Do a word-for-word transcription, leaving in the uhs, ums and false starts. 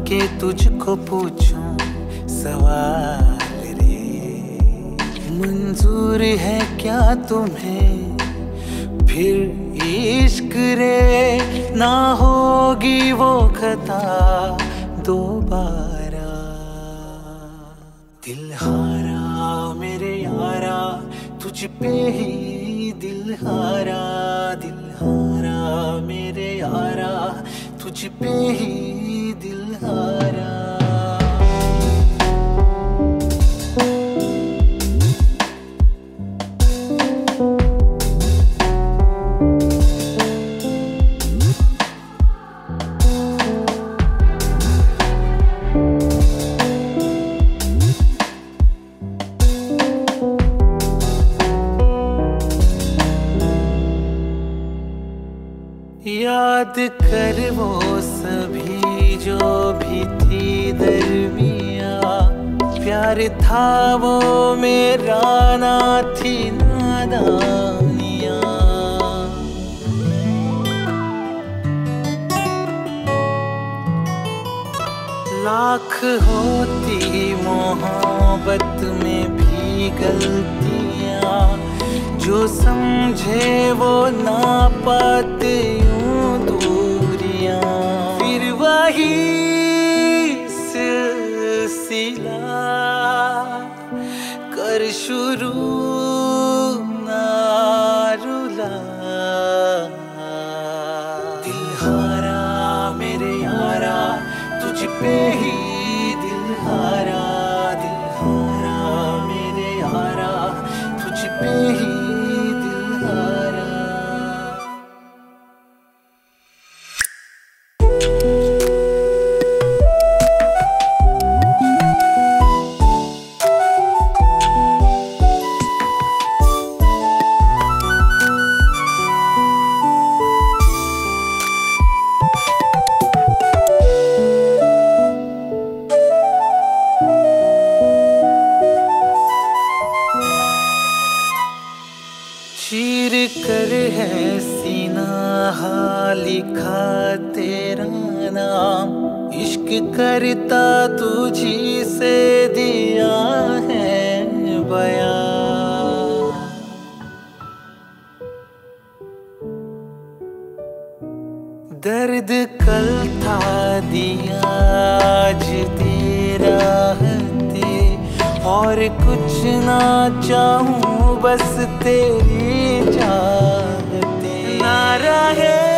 के तुझको पूछूं सवाल रे, मंजूर है क्या तुम्हें फिर इश्क रे, ना होगी वो खता दोबारा। दिल हारा मेरे यारा, तुझ पे ही दिल हारा, दिल हारा मेरे यारा, तुझ पे ही दिल हारा। याद कर वो सभी जो भी थी दरमिया, प्यार था वो मेरा ना थी नादानिया। लाख होती मोहब्बत में भी गलतियां, जो समझे वो ना पाते यूं दूरियां। फिर वही सिलसिला कर शुरू ना रुला। दिल हारा मेरे यारा, तुझ पे ही दिल हारा, दिल हारा मेरे यारा, तुझ पे ही चीर कर है सीना हा लिखा तेरा नाम, इश्क करता तुझी से दिया है बयां। दर्द कल था दिया आज तेरा हते, और कुछ ना चाहूं बस तेरी चाहते। ना रहे